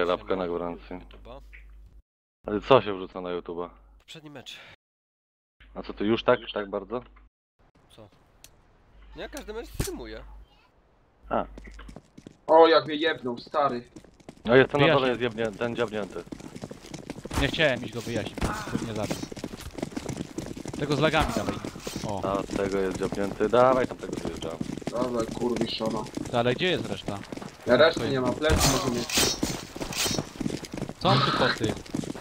Kanapkę na gwarancji. YouTube'a. Ale co się wrzuca na YouTube'a? Poprzedni mecz. A co ty już tak bardzo? Co? Nie, każdy mecz streamuje. A. O, jak mnie jebnął, stary. No jest ten na Wyjaśnij. dole, jest ten dziabnięty. Nie chciałem iść go wyjaśnić, bo mnie zabił. Tego z lagami dawaj. O, A z tego jest dziabnięty. Dawaj tam tego wyjeżdżam. Dobra, kurwiszono. ale gdzie jest reszta? Ja reszty nie ma, plecy może mieć. Co on tu koty?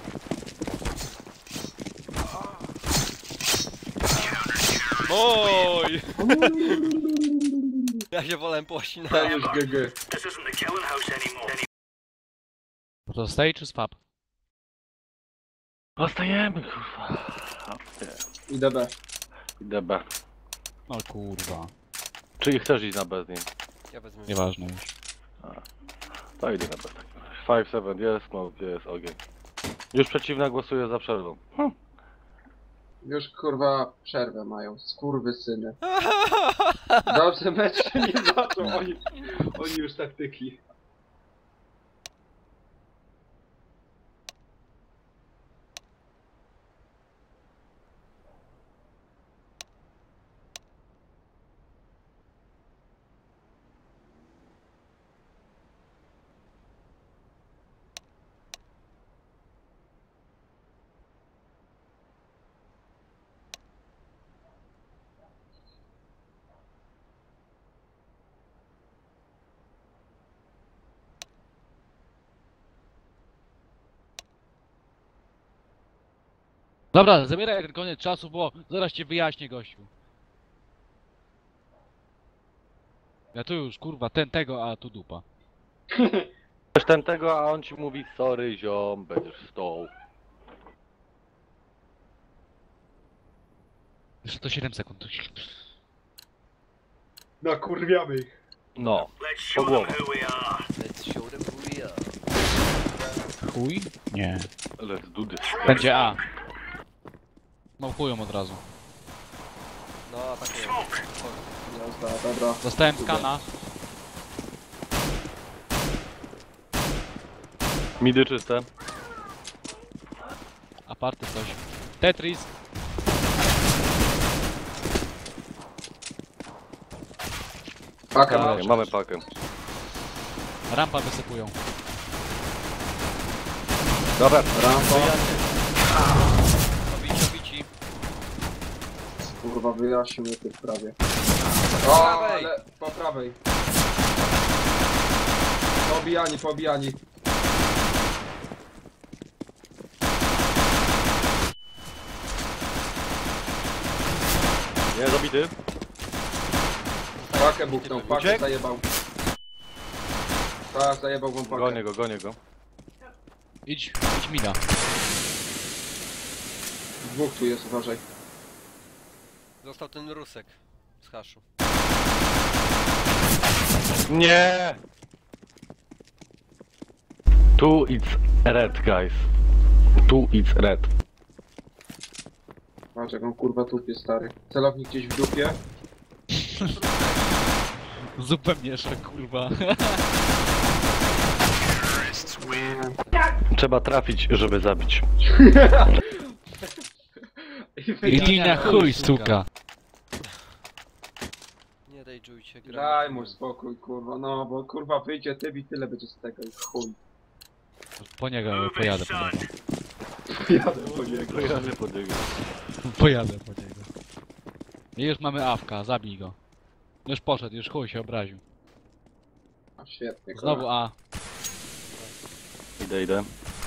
Oj! Ja się wolałem pościnać. Ten już GG. To stay czy spap? Zostajemy, kurwa. Idę B. Idę B. No kurwa. Czyli chcesz iść na B z nim? Ja wezmę. Nieważne już. To idę na B. 5-7 jest, smoke jest, ogień. Już przeciwna głosuje za przerwą. Już kurwa przerwę mają, skurwysyny. Dobrze, mecz się nie zaczął, oni już taktyki. Dobra, zabieraj ten koniec czasu, bo zaraz cię wyjaśnię, gościu. Ja tu już, kurwa, tego, a tu dupa. Chcesz ten tego, a on ci mówi sorry ziom, będziesz stoł. Jeszcze to 7 sekund. Nakurwiamy ich. No, po głowę. Let's show them who we are. Chuj? Nie. Let's do this. Będzie A. Małkują od razu. No, atakuję. Jazda, dobra. Dostałem skana. Midy czyste. Aparty coś. Tetris. Paka ma. Ale- Mamy pakę. Rampa wysypują. Dobra, Rampa. Obici. Kurwa, wyjaśnił mnie tu prawie. O, ale po prawej. Pobijani. nie zabity. Pakę buknął, pakę Uciekł? zajebał. Tak, zajebał wam pakę. Gonię go. Idź mina. Dwóch tu jest, uważaj. Został ten rusek z haszu. Nie! Tu it's red, guys. Tu it's red. Patrz jak on kurwa tupie, stary. Celownik gdzieś w dupie. Zupełnie jeszcze, kurwa. Trzeba trafić, żeby zabić. I na chuj, suka. Nie rage'ujcie, gra. Daj mu spokój, kurwa, no bo kurwa wyjdzie ty i tyle będzie z tego i chuj. Po niego, pojadę po niego. Jadę po niego. Kojarzę pod niego. Pojadę po niego. I już mamy awka, zabij go. Już poszedł, już chuj się obraził. A świetnie, kurwa. Znowu A. Idę.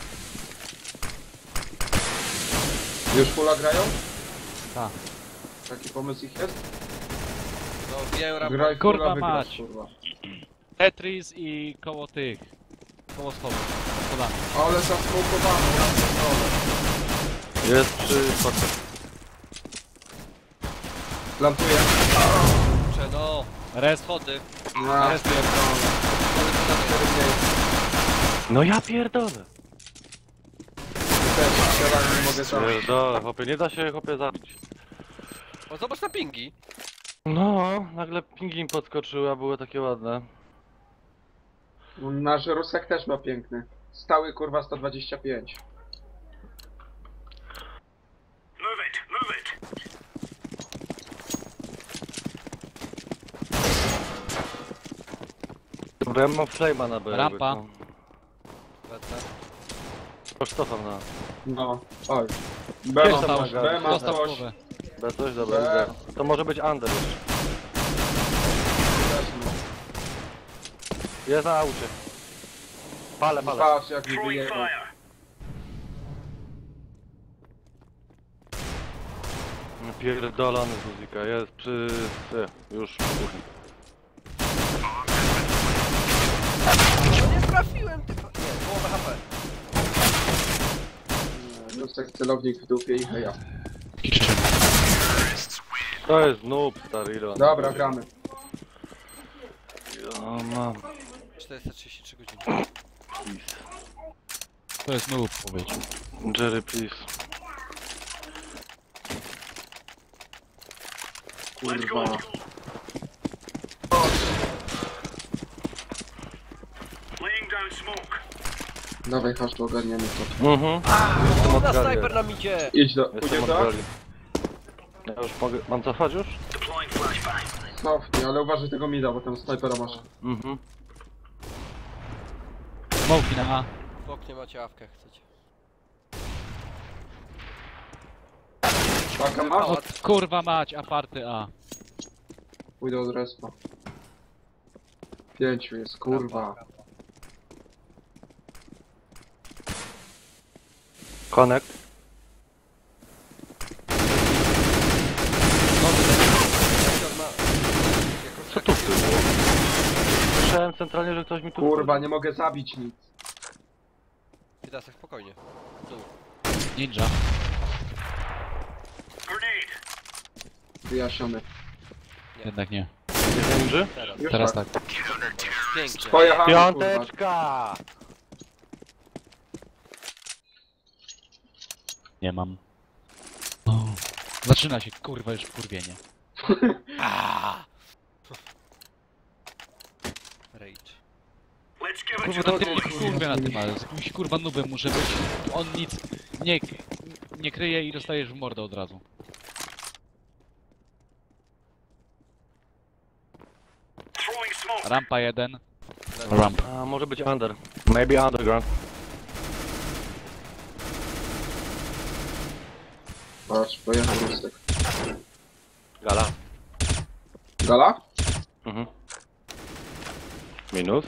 Już pula grają? Tak. Taki pomysł ich jest? No, wbijają rampę. Graj Kurwa kurwa, wygrasz, mać. kurwa. Tetris i koło tych. Koło schodów. Podamy. Ale zasmokowany, ja pierdolę. Jest przy pace. Plantuję. Kurczę, no. Rest. Schody. No, Rest pierdolę. Schody podane. No ja pierdolę. Też strzelam, nie mogę zabić. Pierdolę, chłopie, nie da się chłopie zabić. O, zobacz na pingi. No, nagle pingi im podskoczyły, a były takie ładne. Nasz Rusek też ma piękny. Stały kurwa 125. Dobra, ja mam flame'a na B. Rampa. jakby, Lecę. no. Już cofam na... No, oj. B Jest ma tam coś, nagrane. B ma Dostał coś. głowę. B coś, dobra, B. idę. To może być under już. Jest na aucie. Palę. Patrz jak mi wyjechał. Pierdolony z muzyka, jest przy... już przy kuchni. No nie trafiłem, ty... Nie, połowę HP. Dostał celownik w dupie i heja. Kitchen. To jest noob, stary, ile on- Dobra, gramy. O, mam. 433 godziny. Please. To jest noob, powiedział. Jerry, please. Kurwa. Dawaj, chodź, tu ogarniemy to. Jestem od Na gali. snajper nam idzie! Idź do... Jestem Pójdzie od to? gali. Ja już mogę... Mam cofać już? Cofnij, ale uważaj tego mida, bo tam snajpera masz. Smoki na A. W oknie macie awkę, chcecie. Paka masz? O, kurwa mać, aparty A. Pójdę od respa. 5 jest, kurwa. Connect. Co tu było? Słyszałem centralnie, że ktoś mi tu... Kurwa, nie mogę zabić nic. Ty teraz tak spokojnie. Tu. Ninja. Wyjaśniony. Jednak nie. Jest ninja? Teraz. Już Teraz tak. Pięknie. Pojechałem, kurwa. Piąteczka! Nie mam. O. Zaczyna się, kurwa, już wkurwienie. Rage. Kurwa, to tylko kurwa na tym, ale z jakimś kurwa nubem muszę być. On nic nie kryje i dostajesz w mordę od razu. Rampa 1. Ramp. A, może być under. Maybe underground. Patrz, pojechał rustek. Gala. Gala? Minus.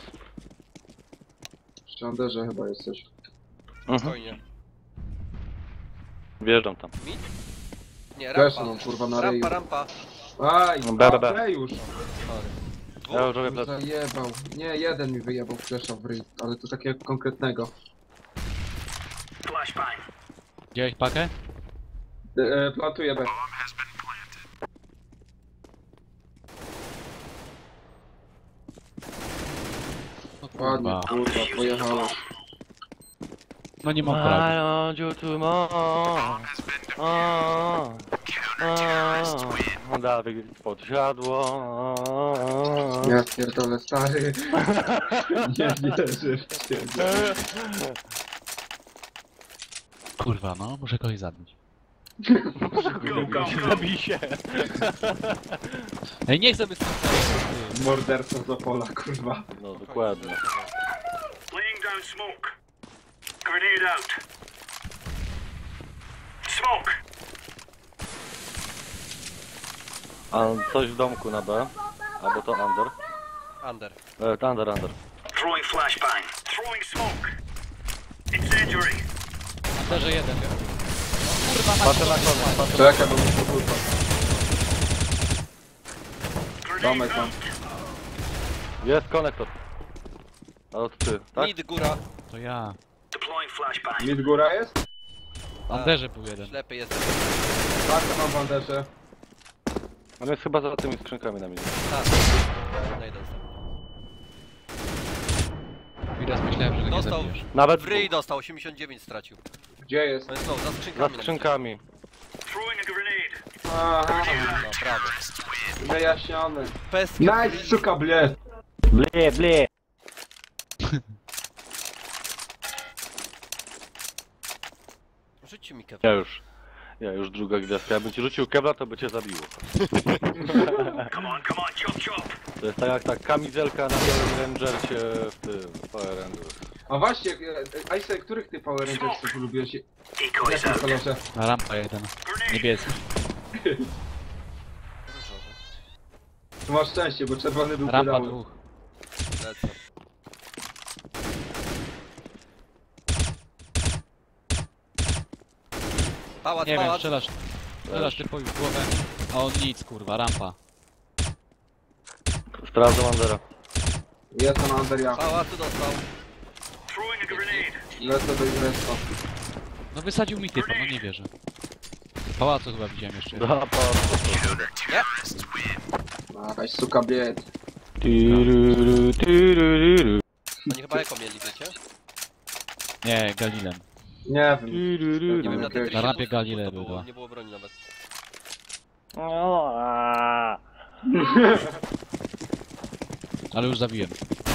Przy Anderze chyba jesteś. Spokojnie. Wjeżdżam tam. Mid? Nie, Też rampa. mam kurwa na ryju. Rampa. Aj, B. już. Sorry. Ja już robię No plecy. zajebał. Nie, jeden mi wyjebał flesza w ryj, ale to takiego konkretnego. Widziałeś pakę? Plantuję B. No Ładnie, kurwa. kurwa, pojechałeś. No nie mam prawa. I want you tomorrow. Dawid pod siadło. Ja pierdolę, stary. Nie wierzę w ciebie. Kurwa, no, muszę kogoś zabić. Zabij się. Ej, nie chcę być Morderca z Opola, kurwa. No dokładnie. Laying down smoke. Grenade out. Smoke. A coś w domku na B. Albo to under. Under. Under. Throwing flashbang. Throwing smoke. Incendiary. Anderze 1. Kurwa, Patrzę na koniec, patrzę. Czekaj, bo muszę kurwa. Grenade Domek mam. out. Jest konektor. A to ty, tak? Mid, góra. To ja. Deploying flashbang. Mid góra jest? W Anderze był jeden. Ślepy jest. Tak, to mam w Anderze. On jest chyba za tymi skrzynkami na mnie. Tak. Znajdę sam. Widać, myślałem, że go nie Dostał. zabijesz. Nawet W ryj dostał, 89 stracił. Gdzie jest? On jest low, za za skrzynkami. skrzynkami. Throwing a grenade. Aha, No, brawo. wyjaśniony. Pestki. Nice, suka, bled. Ble. Rzućcie mi Ja już druga gwiazdka. Jakbym ci rzucił kebla, to by cię zabiło. Come on, chop chop. To jest tak jak ta kamizelka na Power Rangersie w tym Power Rangers. A właśnie, Ice, których ty Power Rangersów lubiłeś? W Decoys jakim out. kolorze? Na rampa jeden. Niebieski. różowy. Tu masz szczęście, bo czerwony był Rampa pedały. dwóch. Lecę. Pałac, Nie wiem, pałac. strzelasz typowi w głowę, a on nic, kurwa, rampa. Sprawdzam Andera. Jest na Anderia. Pałacu dostał. Throwing a grenade. Lecę do Igreska. No wysadził mi typa, no nie wierzę. W pałacu chyba widziałem jeszcze. Da, patrz. Jakaś suka bied. Oni chyba jako mieli, wiecie? Nie, Galilem. Nie wiem. Nie wiem, na tym Na rampie trybu, Galilei bo to była. Nie było broni nawet. Ale już zabiłem.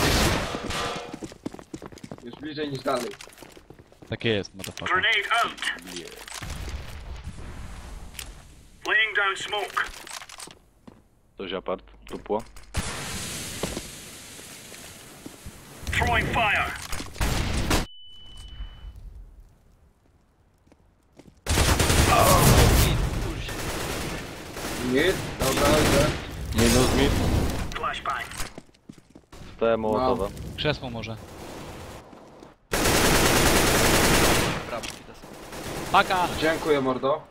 Już bliżej niż dalej. Takie jest, motherfucker. Grenade out. Laying down smoke. Coś apart, tupło. Throwing fire. Nie? Dobra, idę. Minus mid. Flashbang. Stałem mołotowa. Krzesło może. Brawo, Fides. Paka! Dziękuję, mordo.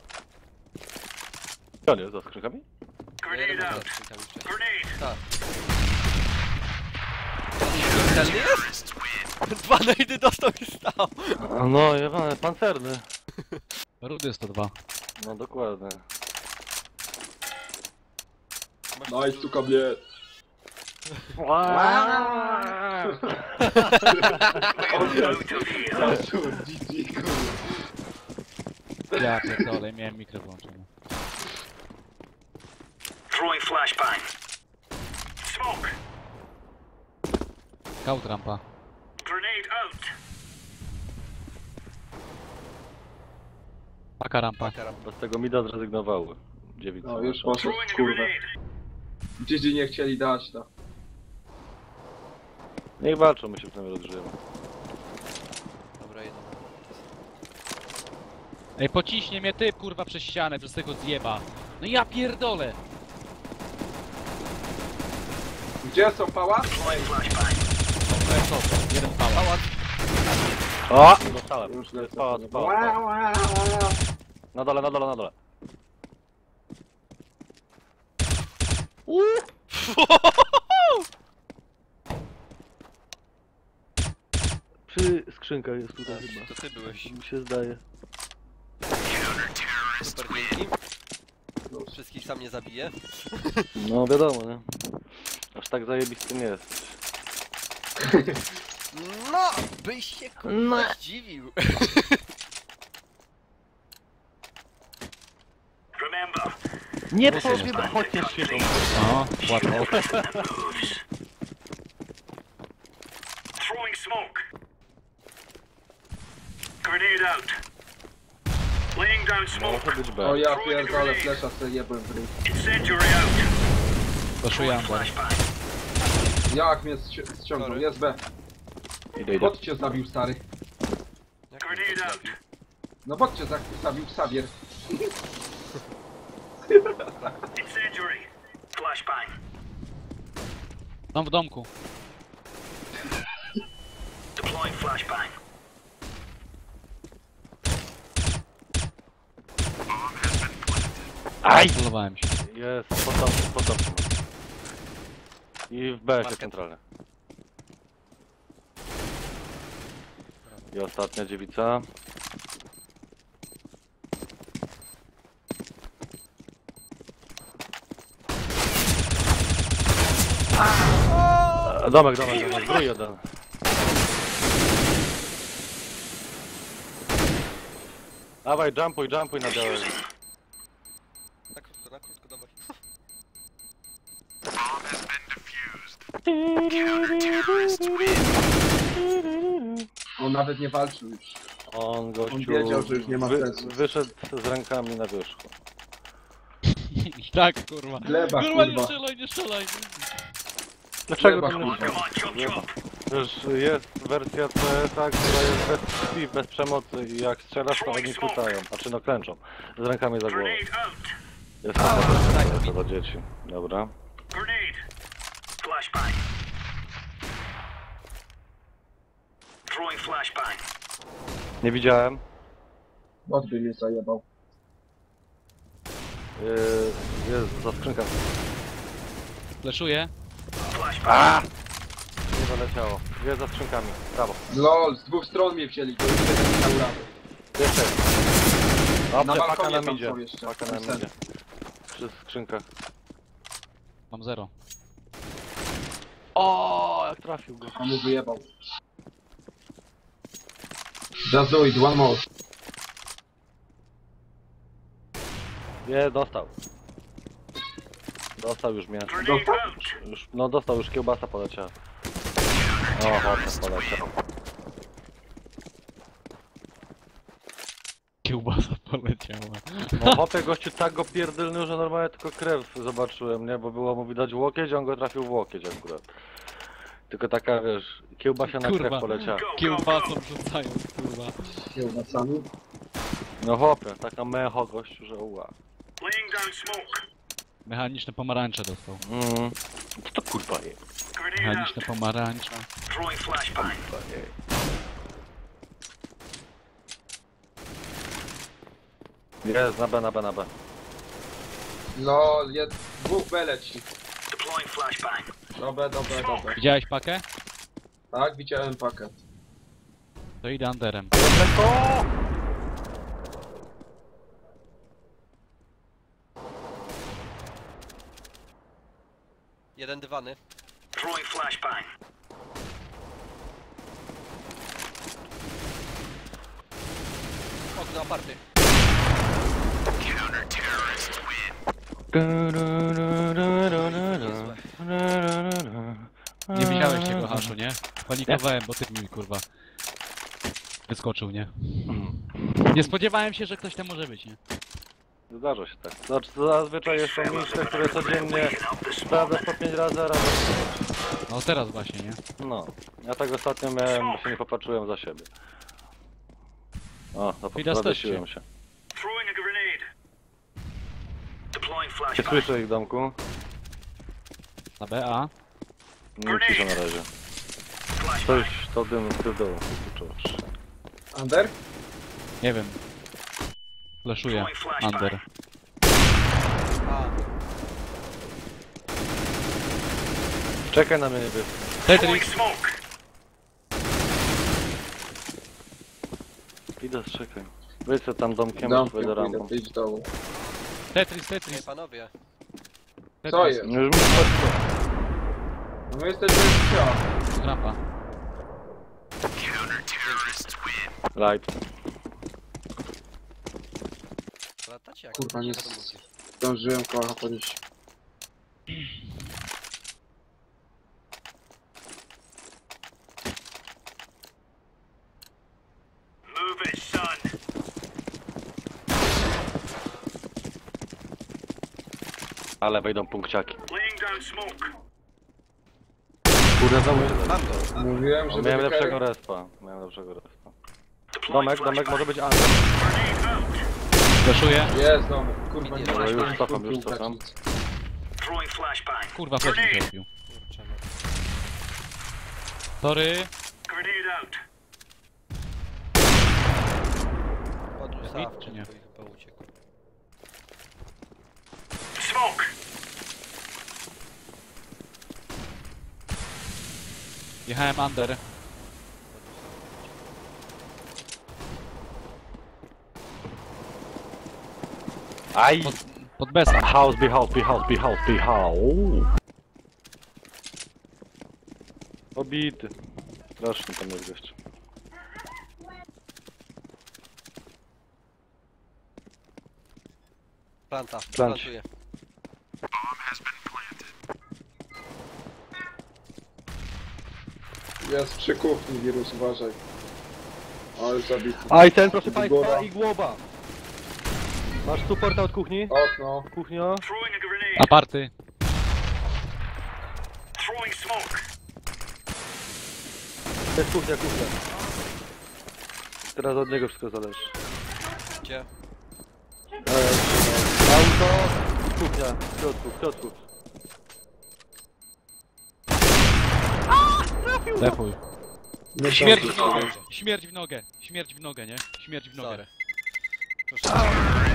Ja nie, za skrzynkami? Jeden Grenade był out. za skrzynkami jeszcze. Grenade. Tak. Celny jest? Dwa najdy dostał i stał. No, jebany, pancerny. Rudy 102. No dokładnie. No i suka bied. Out of here. Zaszur, GG, kurwa. Ja pierdolę, miałem mikro włączony. Throwing flashbang. Smoke. Scout rampa. Grenade out. Paka rampa. Karam. Z tego mida zrezygnowały. Dziewica. No już poszedł, Throwing a kurwa. grenade. GG nie chcieli dać to. Niech walczą, my się w tym rozgrzejemy. Dobra, jeden. Ej, pociśnie mnie typ, kurwa, przez ścianę, przez tego zjeba. No ja pierdolę! Gdzie są pałac? Throwing flashbang. Jeden pałac. Pałac. O! Dostałem. Już To jest lecę. pałac, sobie. pałac, pałac. Na dole, na dole, na dole. Przy skrzynkach jest tutaj chyba. To ty byłeś. Mi się zdaje. Super, dzięki. Wszystkich sam nie zabiję. No wiadomo, nie? Aż tak zajebisty nie jest. No, byś się kurwa zdziwił. Remember. Nie powiem, chociaż się to... No, łatwo. Moves. Throwing smoke. Grenade out. Laying down smoke. Może być O B. ja pierdolę, flesza sobie jebłem w ryj. Incendiary out. Zaszuję Amber. Flashbang. Jak mnie ściągnął, Sorry. jest B. Idę, idę. Bot cię zabił, stary. Jak Grenade out. No bot cię zabił, Xavier. Incendiary. Flashbang. Tam w domku. Deploying flashbang. Aj! Zolowałem się. Jest, poddam się. I w B się centralnie. I ostatnia dziewica. Domek, zbrój jeden. Dawaj, jumpuj na białego. na krótko dawaj. On nawet nie walczył już. On gościu wiedział, że już nie ma sensu. wyszedł z rękami na wierzchu. Tak, kurwa. Gleba, Kurwa, nie kurwa. strzelaj, nie strzelaj. Dlaczego Gleba, to nie kurwa. Come on, chop chop. Przecież jest wersja CS-a, która jest bez krwi, bez przemocy i jak strzelasz to oni pytają, znaczy no klęczą, z rękami za głową. Grenade out. Jest to dla dzieci. Dobra. Grenade. Flashbang. Throwing flashbang. Nie widziałem. Bot by mnie zajebał. Jest za skrzynką. Fleszuję. Flashbang. Nie doleciało. Jest za skrzynkami. Brawo. LOL, z dwóch stron mnie wzięli, to już nie dał rady. Jeszcze jest. Dobrze, Na paka balkonie nam tam idzie. są jeszcze. Paka Tam nam sen. idzie. Przy skrzynkach. Mam 0. O, jak trafił go. A mu wyjebał. Just do it, one more. Nie, dostał. Dostał już mięso. Grenade out. Już, no dostał, już kiełbasa poleciała. O, chodź, poleciał. Kiełbasa poleciała. No chłopie gościu tak go pierdylny, że normalnie tylko krew zobaczyłem, nie? Bo było mu widać łokieć, a on go trafił w łokieć akurat. Tylko taka, wiesz, kiełbasiana Kurwa. krew poleciała. Kiełbasą rzucają, kurwa. Kiełbasami. No chłopie, taka mecho gościu, że uła. Laying down smoke. Mechaniczne pomarańcze dostał. Co to kurwa jest? Grenade out. Mechaniczne pomarańcze. Throwing flashbang. Jest, na B, na B, na B. LOL, jest dwóch B leci. Deploying flashbang. Dobre, dobre, dobre. Widziałeś pakę? Tak, widziałem pakę. To idę underem. Lekko! Jeden dywany. Throwing flashbang. Okno aparty. Nie widziałeś tego haszu, nie? Panikowałem, bo ty mi kurwa wyskoczył, nie? Nie spodziewałem się, że ktoś tam może być, nie? Zdarza się tak. Znaczy, zazwyczaj jest to miejsce, które codziennie sprawdzasz po 5 razy, a raz. No teraz właśnie, nie? No, ja tak ostatnio miałem, bo się nie popatrzyłem za siebie. O, Widać też zawiesiłem się. Throwing a grenade. Deploying Nie flashbang. słyszę ich w domku. Na BA. Nie cisza na razie. Coś, to dym w dół. Under? Nie wiem. Flashuję. Under. A, Czekaj na mnie, niebieski. Throwing Tetris! smoke. Idę, czekaj. Wejdź sobie tam domkiem, Domkiem wejdę pójdę, rampą. ty idź dołu. Tetris, ej Tetris! panowie. Co jest? Już mi wchodziło. No my jesteśmy w ścian. Rampa. Light. Latacie jak Kurwa, nie to mówisz. zdążyłem kocha podnieść. Move it, son. Ale wejdą punkciaki. Laying down smoke. Kurde, znowu się Mam zabił. go. Mówiłem, że Miałem będzie lepszego karę. respa. Miałem lepszego respa. Deploying Domek może flashbang. być under. Grenade out. Flashuję. Jest domek. Kurwa, nie Dobra, masz już tam cofam, kurwa już cofam. nic. Throwing flashbang. Kurwa, flash mi trafił. Kurczę, no. Sorry. Grenade out. Podniósł Mit, awkę, czy nie? bo i chyba uciekł. Smoke. Jechałem under. Aj! Pod besem. House, be house, be house, be house, be house. Obity. Straszny tam jest gość. Planta, Planć. plantuje. Jest przy kuchni wirus, uważaj. O, już zabity. A i ten, proszę Góra. państwa, i głowa. Masz supporta od kuchni? Okno. Kuchnio. Throwing a grenade. Aparty. Throwing smoke. To jest kuchnia, kuchnia. Teraz od niego wszystko zależy. Gdzie? Auto, kuchnia, w środku, w środku. Defuj. Nie Śmierć są w tu. nogę. Śmierć w nogę. Śmierć w nogę, nie? Śmierć w nogę. Sorry. Proszę.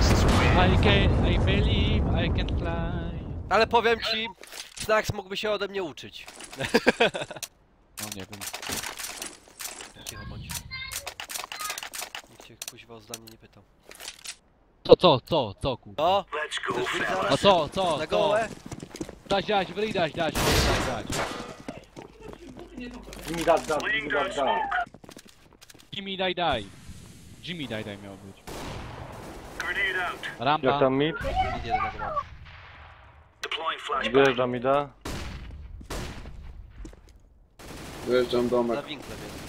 I believe I can fly. Ale powiem ci, Snax mógłby się ode mnie uczyć. No nie wiem. Cicho bądź. Nikt cię kuźwa o zdanie nie pytał. Co, ku? No, Let's go, chcesz wyjść fellas. A zaraz? co? Na gołę? Dać, wyli dać. Jimmy, dać. Laying down smoke. Jimmy daj. Jimmy daj miał być. Grenade out. Jak Rampa. tam mid? Mid jednego mam. Deploying flashbang. Wjeżdża mida. Wyjeżdżam Za domek. winklem jest.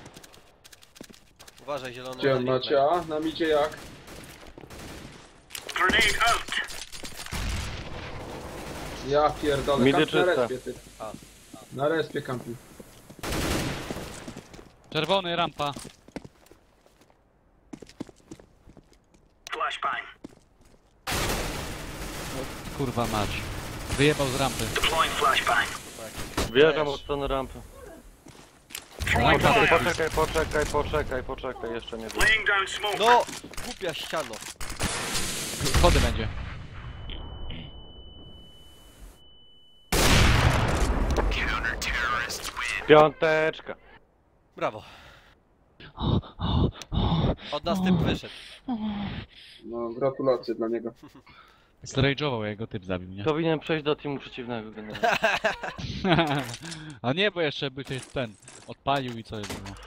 Uważaj, zielony. Gdzie za macie? winklem. A? Nam idzie jak? Grenade out. Ja pierdolę, Midy kampi na czyste. respie ty. A. Na respie kampi. Czerwony, rampa. Flashbang. Kurwa mać. Wyjebał z rampy. Deploying flashbang. Wjeżdżam od strony rampy. Throwing fire. Poczekaj, jeszcze nie wiem. Laying down smoke. No! Głupia ściano. Schody będzie. Piąteczka. Brawo. Od nas typ wyszedł. No, gratulacje dla niego. Zrage'ował, jak go typ zabił, nie? Powinien przejść do teamu przeciwnego generalnie. A nie, bo jeszcze by ktoś ten odpalił i co jest było.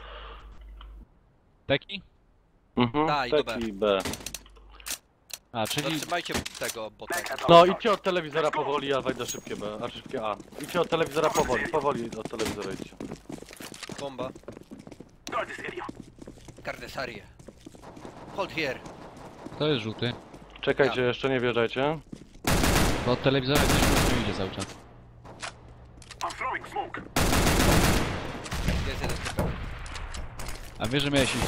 Teki? Da, i to B. Taki B. A, czyli Zatrzymajcie tego bota. No idźcie od telewizora powoli, ja wejdę szybkie B, a szybkie A. Idźcie od telewizora powoli od telewizora idźcie. Bomba. Guard this area. Kardesarie. Hold here. to jest żółty. Czekajcie, jeszcze nie wjeżdżajcie. Bo od telewizora gdzieś nie idzie cały czas. I'm throwing smoke. Jest jeden typ. A wiesz, że miałeś ich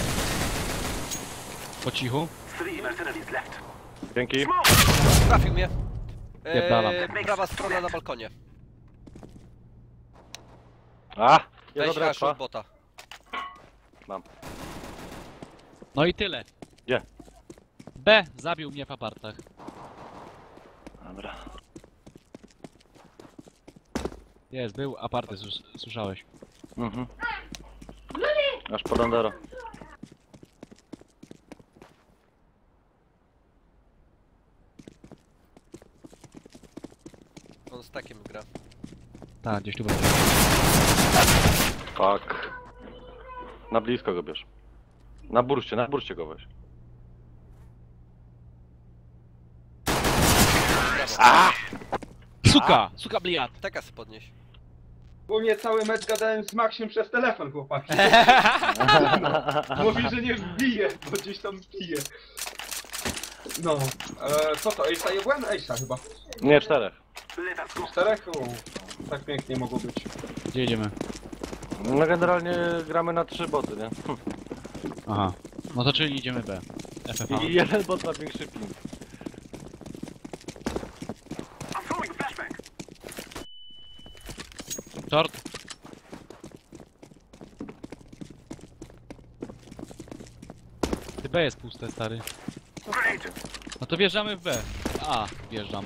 po cichu? 3 mercenaries left. Dzięki. Smoke. Trafił mnie. Pierdalam. Prawa strona na balkonie. A! Jest Weź od hash respa. od bota. No i tyle. Gdzie? B zabił mnie w apartach. Dobra. Jest, był aparty, słyszałeś. Mhm. Aż po Landero. On z takim gra. Tak, gdzieś tu będzie. Fuck. Na blisko go bierz. Na burście go weź. Suka! Suka bliat! Taka se podnieś. U mnie cały mecz gadałem z Maxiem przez telefon, chłopaki. Mówi, że nie wbije, bo gdzieś tam bije. No, co to? Ejsa je byłem? Ejsa chyba. Nie, 4. Let us go. 4? O, tak pięknie mogło być. Gdzie jedziemy? No generalnie gramy na 3 boty, nie? Aha. No to czyli idziemy B. FFA. I jeden bot ma większy ping. I'm throwing flashbang. Short. Ty B jest puste, stary. Grenade. No to wjeżdżamy w B. A, wjeżdżam.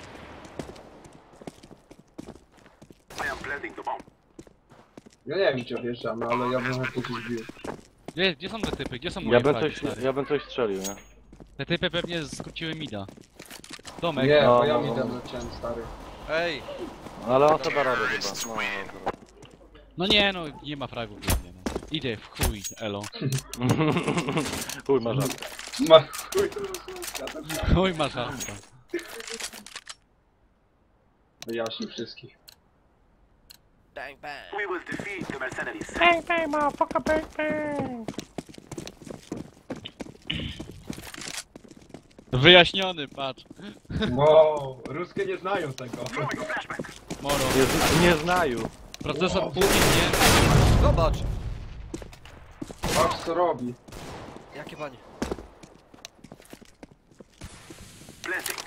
I am planting the bomb. Ja nie wiem gdzie wjeżdżamy, ale ja bym chętnie coś zbił. Gdzie są te typy? Gdzie są moje flagi, stary? Ja bym coś strzelił, nie? Te typy pewnie skróciły mida. Domek. Nie, no, bo ja no, mi no. dam leciałem, stary. Ej! Ale on sobie da radę chyba. No nie, no nie ma fragów pewnie, no. Idę w chuj, elo. Chuj, ma żartę. Ma chuj. Chuj masz harpa. Wyjaśni wszystkich. Bang bang! We will defeat the mercenaries. Bang, bang, motherfucker, bang, bang. Wyjaśniony, patrz. Wow, ruskie nie znają tego. Throwing a flashbang. Moro. Nie znają. Procesor Putin, nie? Zobacz! Patrz co robi. Jakie banie. Planting.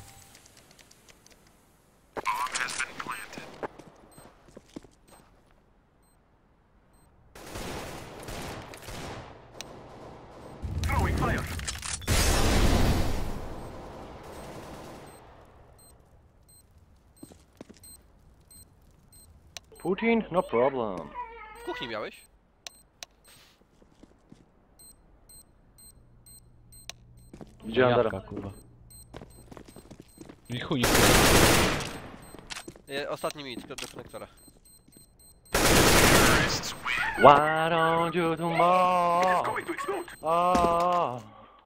Throwing fire. Putin? No problem. W kuchni miałeś? Idzie Under. Jabłka, kurwa. I chuj. Ostatni mit, do konektora. Why don't you do more? Going to explode. Oh.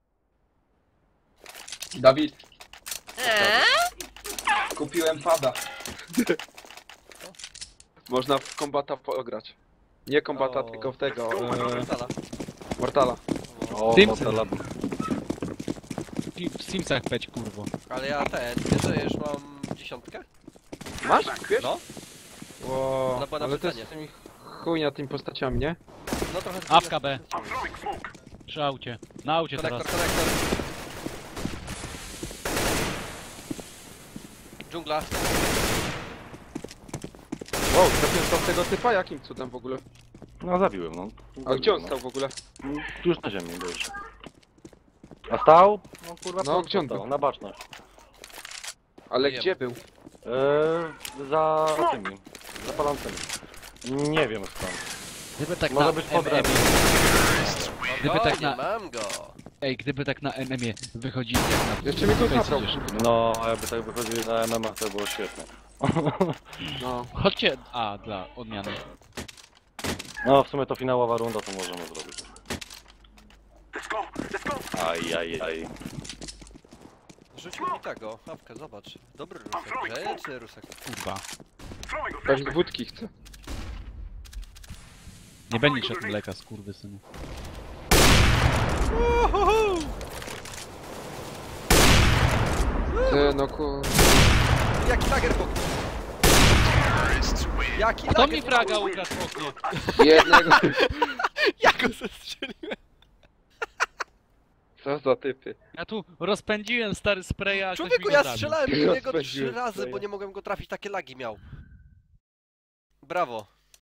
Dawid. Kupiłem pada. Można w kombata pograć. Nie kombata, O. tylko w tego. Sala. Mortala. O, Tym- motela. W Simsach peć, kurwo. Ale ja wiesz, że już mam 10? Masz? Wiesz? No. Wow, No, bo na ale to przecenie. jest z tymi chujnia tymi postaciami, nie? No trochę... Awka B. I'm throwing smoke. Przy aucie. Na aucie teraz. Konektor. Dżungla. Wow, trafiłem to w tego typa? Jakim cudem w ogóle? No zabiłem, no. A gdzie on stał w ogóle? Już na ziemi już. A stał? No kurwa, No, prosto gdzie on stał, był? na baczność. Ale Nie gdzie był? Za tymi. Za palącymi. Nie wiem skąd. Gdyby tak Może na być pod drewnem. Gdyby tak Spokojnie, na... mam go. Ej, gdyby tak na MM-ie wychodzili jak na... Jeszcze mi tu Tutaj zabrał. siedzisz. No, a jakby tak wychodzili na MMA, to było świetne. No. Chodźcie... A, dla odmiany. No, w sumie to finałowa runda, to możemy zrobić. Let's go. Let's go. Aj. Rzucił mi tego. Awkę, zobacz. Dobry rusek. Rzeczy rusek. Kurwa. Throwing a Pewnie flashbang. wódki chce. Nie będzie szedł mleka, skurwysynu. Ty, no ku... Jaki lager po... Jaki Kto lager mi fraga ukradł w oknie? Jednego... Ja go zestrzeliłem. Co za typy. Ja tu rozpędziłem stary spray, a ktoś mi Człowieku, go ja zabił. strzelałem do niego Rozpędziłem 3 razy, swoje. bo nie mogłem go trafić, takie lagi miał. Brawo.